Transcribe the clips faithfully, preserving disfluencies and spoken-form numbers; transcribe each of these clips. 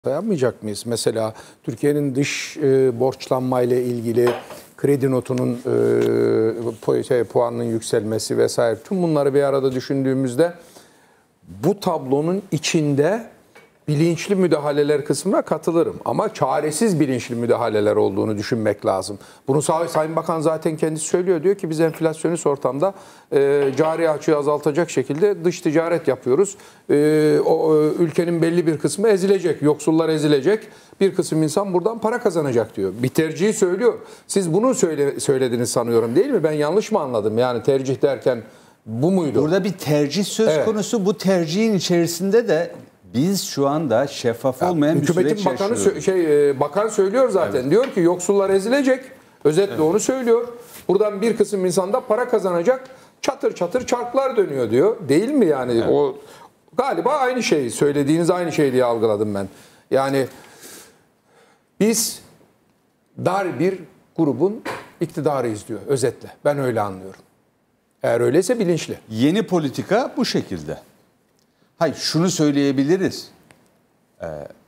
Sayamayacak mıyız? Mesela Türkiye'nin dış e, borçlanmayla ilgili kredi notunun e, şey, puanının yükselmesi vesaire, tüm bunları bir arada düşündüğümüzde bu tablonun içinde bilinçli müdahaleler kısmına katılırım. Ama çaresiz bilinçli müdahaleler olduğunu düşünmek lazım. Bunu Sayın Bakan zaten kendisi söylüyor. Diyor ki biz enflasyonist ortamda e, cari açığı azaltacak şekilde dış ticaret yapıyoruz. E, o e, ülkenin belli bir kısmı ezilecek. Yoksullar ezilecek. Bir kısım insan buradan para kazanacak diyor. Bir tercihi söylüyor. Siz bunu söyle, söylediniz sanıyorum, değil mi? Ben yanlış mı anladım? Yani tercih derken bu muydu? Burada bir tercih söz evet. konusu. Bu tercihin içerisinde de biz şu anda şeffaf olmayan ya, bir süreç bakanı yaşıyoruz. Şey, bakan söylüyor zaten. Evet. Diyor ki yoksullar ezilecek. Özetle evet. onu söylüyor. Buradan bir kısım insan da para kazanacak. Çatır çatır çarklar dönüyor diyor. Değil mi yani? Evet. O galiba aynı şey. Söylediğiniz aynı şey diye algıladım ben. Yani biz dar bir grubun iktidarıyız diyor özetle. Ben öyle anlıyorum. Eğer öyleyse bilinçli. Yeni politika bu şekilde. Hayır, şunu söyleyebiliriz. Ee,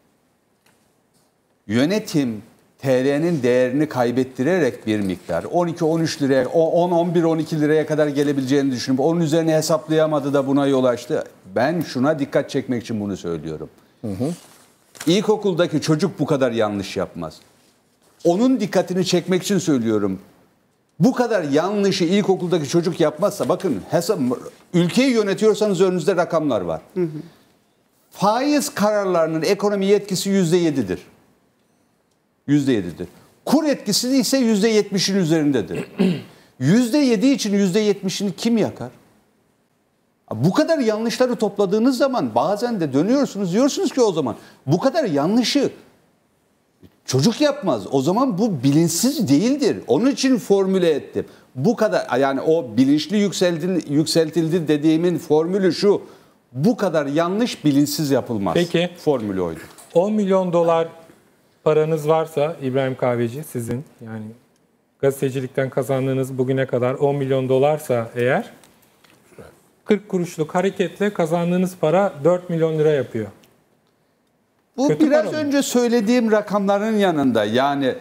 yönetim T L'nin değerini kaybettirerek bir miktar on iki on üç liraya, on on bir on iki liraya kadar gelebileceğini düşünüp onun üzerine hesaplayamadı da buna yol açtı. Ben şuna dikkat çekmek için bunu söylüyorum. Hı hı. İlkokuldaki çocuk bu kadar yanlış yapmaz. Onun dikkatini çekmek için söylüyorum. Bu kadar yanlışı ilkokuldaki çocuk yapmazsa, bakın hesap, ülkeyi yönetiyorsanız önünüzde rakamlar var. Hı hı. Faiz kararlarının ekonomi yetkisi yüzde yedidir. Yüzde yedidir. Kur etkisi ise yüzde yetmişin üzerindedir. Yüzde yedi için yüzde yetmişini kim yakar? Bu kadar yanlışları topladığınız zaman bazen de dönüyorsunuz, diyorsunuz ki o zaman bu kadar yanlışı çocuk yapmaz. O zaman bu bilinçsiz değildir. Onun için formüle ettim. Bu kadar, yani o bilinçli yükseltildi, yükseltildi dediğimin formülü şu. Bu kadar yanlış bilinçsiz yapılmaz. Peki. Formülü oydu. on milyon dolar paranız varsa İbrahim Kahveci sizin, yani gazetecilikten kazandığınız bugüne kadar on milyon dolarsa eğer, kırk kuruşluk hareketle kazandığınız para dört milyon lira yapıyor. Bu Kötü biraz önce söylediğim rakamların yanında, yani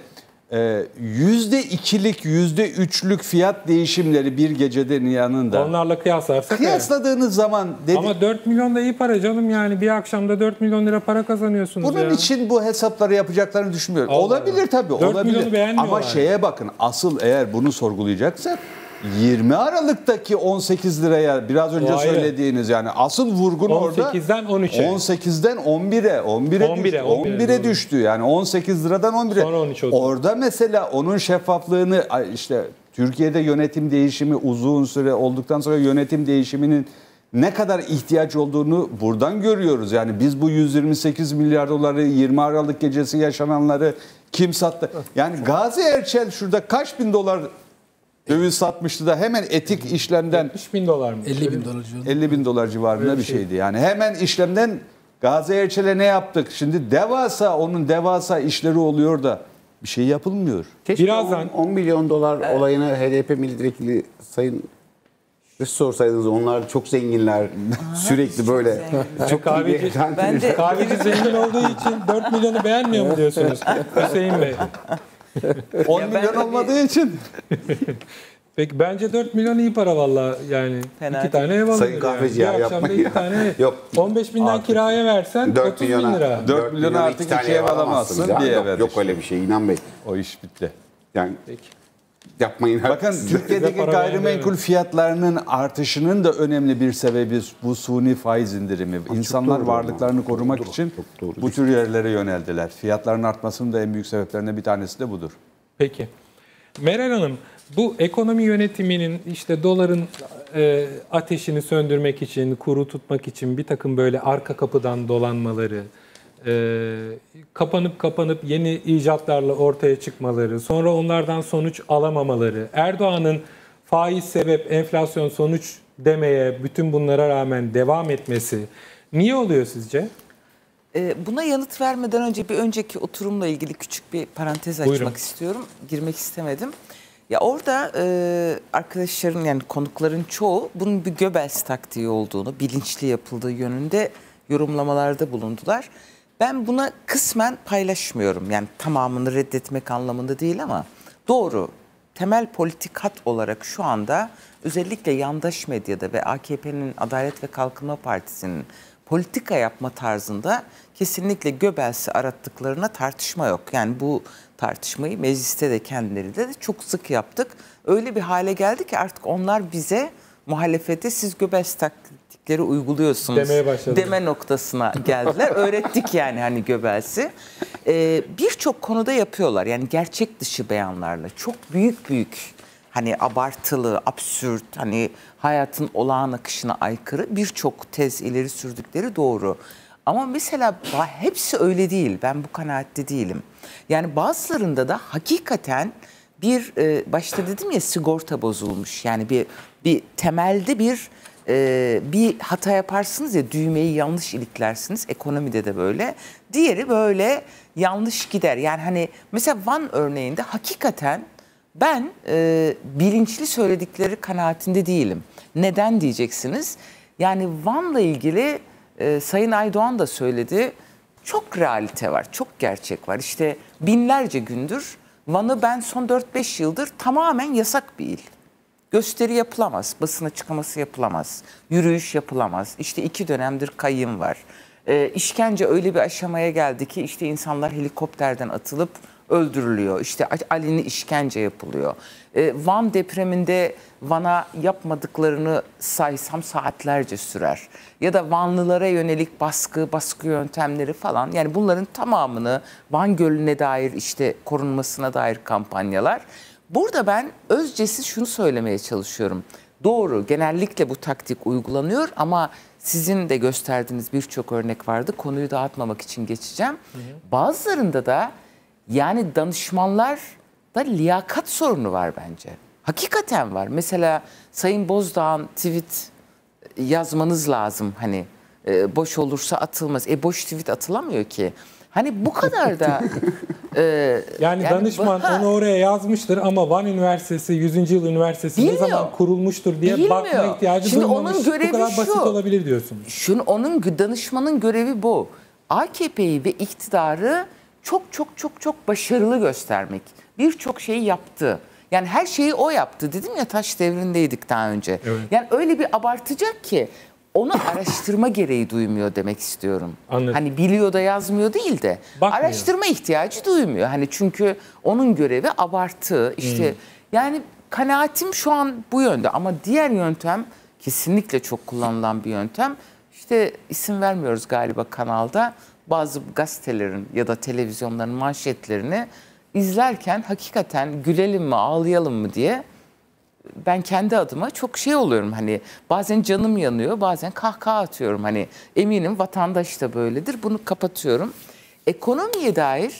yüzde ikilik, yüzde üçlük fiyat değişimleri bir gecenin yanında. Onlarla kıyaslarsak. Kıyasladığınız evet. zaman. Dedi, ama dört milyon da iyi para canım, yani bir akşamda dört milyon lira para kazanıyorsunuz. Bunun ya. için bu hesapları yapacaklarını düşünmüyorum. Allah olabilir Allah. Tabii. Olabilir. Ama şeye bakın, asıl eğer bunu sorgulayacaksak yirmi Aralık'taki on sekiz liraya biraz önce söylediğiniz, yani asıl vurgun orada on sekizden on üçe. on sekizden on bire, on bire, on bire, düştü. on bire düştü. Yani on sekiz liradan on bire. Sonra on üç oldu. Orada mesela onun şeffaflığını, işte Türkiye'de yönetim değişimi uzun süre olduktan sonra yönetim değişiminin ne kadar ihtiyaç olduğunu buradan görüyoruz. Yani biz bu yüz yirmi sekiz milyar doları, yirmi Aralık gecesi yaşananları kim sattı? Yani Gazi Erçel şurada kaç bin dolar döviz satmıştı da hemen etik işlemden yetmiş bin dolar mı? elli bin dolar civarında. elli bin dolar civarında bir şeydi. Yani hemen işlemden Gazi Erçel'e ne yaptık? Şimdi devasa, onun devasa işleri oluyor da bir şey yapılmıyor. Keşke birazdan on milyon dolar evet. olayına H D P milletvekili Sayın sorsaydınız, onlar çok zenginler. Aha, sürekli böyle. Çok kahveci, ben de kahveci zengin olduğu için dört milyonu beğenmiyor mu diyorsunuz Hüseyin Bey? on milyon olmadığı için. Peki bence dört milyon iyi para vallahi, yani fena iki tane ev alınır. Sayın Kahveci yani. ya, yapmayın. iki tane yok. on beş binden artık kiraya versen otuz bin lira. dört milyona artık iki ev alamazsın diye yok, yok öyle bir şey, inan Bey. O iş bitti. Yani peki. Yapmayın. Bakın Türkiye'deki gayrimenkul fiyatlarının artışının da önemli bir sebebi bu suni faiz indirimi. Ha, İnsanlar varlıklarını ama. korumak doğru, için doğru, bu tür yerlere yöneldiler. Fiyatların artmasının da en büyük sebeplerinden bir tanesi de budur. Peki. Meral Hanım, bu ekonomi yönetiminin işte doların e, ateşini söndürmek için, kuru tutmak için bir takım böyle arka kapıdan dolanmaları, e, kapanıp kapanıp yeni icatlarla ortaya çıkmaları, sonra onlardan sonuç alamamaları, Erdoğan'ın faiz sebep, enflasyon sonuç demeye bütün bunlara rağmen devam etmesi niye oluyor sizce? Buna yanıt vermeden önce bir önceki oturumla ilgili küçük bir parantez açmak Buyurun. istiyorum. Girmek istemedim. Ya orada e, arkadaşların, yani konukların çoğu bunun bir Göbels taktiği olduğunu, bilinçli yapıldığı yönünde yorumlamalarda bulundular. Ben buna kısmen paylaşmıyorum. Yani tamamını reddetmek anlamında değil ama doğru. Temel politik hat olarak şu anda özellikle yandaş medyada ve A K P'nin Adalet ve Kalkınma Partisi'nin politika yapma tarzında kesinlikle Göbels'i arattıklarına tartışma yok. Yani bu tartışmayı mecliste de kendileriyle de çok sık yaptık. Öyle bir hale geldi ki artık onlar bize muhalefete siz Göbels taktikleri uyguluyorsunuz demeye başladı. Deme noktasına geldiler. Öğrettik yani hani Göbels'i. Ee, Birçok konuda yapıyorlar. Yani gerçek dışı beyanlarla. Çok büyük büyük hani abartılı, absürt, hani hayatın olağan akışına aykırı birçok tez ileri sürdükleri doğru. Ama mesela hepsi öyle değil. Ben bu kanaatte değilim. Yani bazılarında da hakikaten bir e, başta dedim ya sigorta bozulmuş. Yani bir bir temelde bir e, bir hata yaparsınız ya düğmeyi yanlış iliklersiniz. Ekonomide de böyle. Diğeri böyle yanlış gider. Yani hani mesela Van örneğinde hakikaten ben e, bilinçli söyledikleri kanaatinde değilim. Neden diyeceksiniz? Yani Van'la ilgili e, Sayın Aydoğan da söyledi. Çok realite var, çok gerçek var. İşte binlerce gündür Van'ı ben son dört beş yıldır tamamen yasak bir il. Gösteri yapılamaz, basın açıklaması yapılamaz, yürüyüş yapılamaz. İşte iki dönemdir kayyım var. E, işkence öyle bir aşamaya geldi ki işte insanlar helikopterden atılıp öldürülüyor. İşte Ali'nin işkence yapılıyor. E, Van depreminde Van'a yapmadıklarını saysam saatlerce sürer. Ya da Vanlılara yönelik baskı, baskı yöntemleri falan. Yani bunların tamamını Van Gölü'ne dair işte korunmasına dair kampanyalar. Burada ben özcesi şunu söylemeye çalışıyorum. Doğru, genellikle bu taktik uygulanıyor ama sizin de gösterdiğiniz birçok örnek vardı. Konuyu dağıtmamak için geçeceğim. Hı hı. Bazılarında da yani danışmanlarda liyakat sorunu var bence. Hakikaten var. Mesela Sayın Bozdağ'ın tweet yazmanız lazım hani e, boş olursa atılmaz. E boş tweet atılamıyor ki. Hani bu kadar da e, yani, yani danışman ha, onu oraya yazmıştır ama Van Üniversitesi yüzüncü yıl üniversitesi bilmiyor. Ne zaman kurulmuştur diye bilmiyor. Bakma ihtiyacı Şimdi duymamış. Onun görevi bu kadar basit şu, olabilir diyorsun. Şunu, onun danışmanın görevi bu. A K P'yi ve iktidarı çok çok çok çok başarılı göstermek. Birçok şeyi yaptı. Yani her şeyi o yaptı. Dedim ya taş devrindeydik daha önce. Evet. Yani öyle bir abartacak ki onu araştırma gereği duymuyor demek istiyorum. Anladım. Hani biliyor da yazmıyor değil de bakmıyor. Araştırma ihtiyacı duymuyor. Hani çünkü onun görevi abartı. İşte hmm. yani kanaatim şu an bu yönde ama diğer yöntem kesinlikle çok kullanılan bir yöntem. İşte isim vermiyoruz galiba kanalda. Bazı gazetelerin ya da televizyonların manşetlerini izlerken hakikaten gülelim mi ağlayalım mı diye ben kendi adıma çok şey oluyorum hani bazen canım yanıyor bazen kahkaha atıyorum hani eminim vatandaş da böyledir bunu kapatıyorum. Ekonomiye dair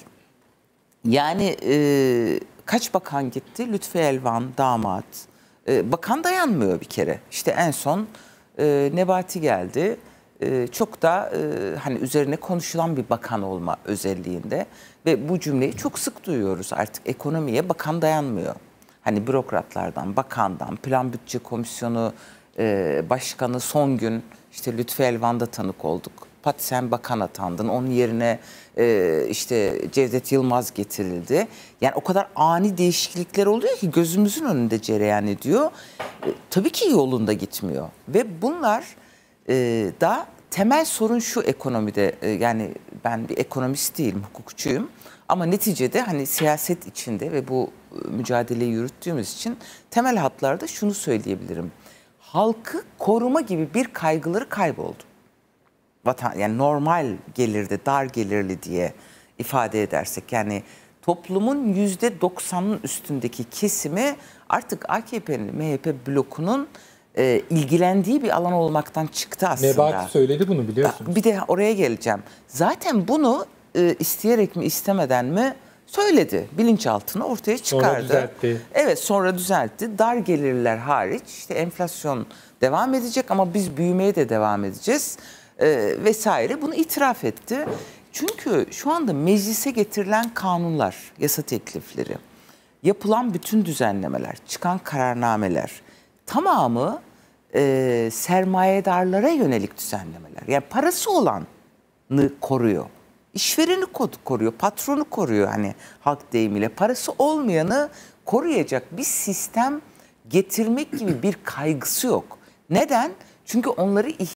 yani e, kaç bakan gitti Lütfü Elvan damat e, bakan dayanmıyor bir kere işte en son e, Nebati geldi. Ee, çok da e, hani üzerine konuşulan bir bakan olma özelliğinde ve bu cümleyi çok sık duyuyoruz artık ekonomiye bakan dayanmıyor. Hani bürokratlardan, bakandan, Plan Bütçe Komisyonu e, Başkanı son gün işte Lütfü Elvan'da tanık olduk. Pat sen bakan atandın, onun yerine e, işte Cevdet Yılmaz getirildi. Yani o kadar ani değişiklikler oluyor ki gözümüzün önünde cereyan ediyor. E, tabii ki yolunda gitmiyor ve bunlar e, da temel sorun şu ekonomide e, yani ben bir ekonomist değilim, hukukçuyum. Ama neticede hani siyaset içinde ve bu mücadeleyi yürüttüğümüz için temel hatlarda şunu söyleyebilirim. Halkı koruma gibi bir kaygıları kayboldu. Vatan, yani normal gelirde, dar gelirli diye ifade edersek yani toplumun yüzde doksanının üstündeki kesimi artık A K P'nin, M H P blokunun e, ilgilendiği bir alan olmaktan çıktı aslında. Nebati söyledi bunu biliyorsun. Bir de oraya geleceğim. Zaten bunu e, isteyerek mi istemeden mi söyledi. Bilinçaltını ortaya çıkardı. Sonra düzeltti. Evet sonra düzeltti. Dar gelirler hariç işte enflasyon devam edecek ama biz büyümeye de devam edeceğiz e, vesaire bunu itiraf etti. Çünkü şu anda meclise getirilen kanunlar, yasa teklifleri, yapılan bütün düzenlemeler, çıkan kararnameler tamamı e, sermayedarlara yönelik düzenlemeler. Yani parası olanı koruyor. işvereni koruyor, patronu koruyor hani halk deyimiyle. Parası olmayanı koruyacak bir sistem getirmek gibi bir kaygısı yok. Neden? Çünkü onları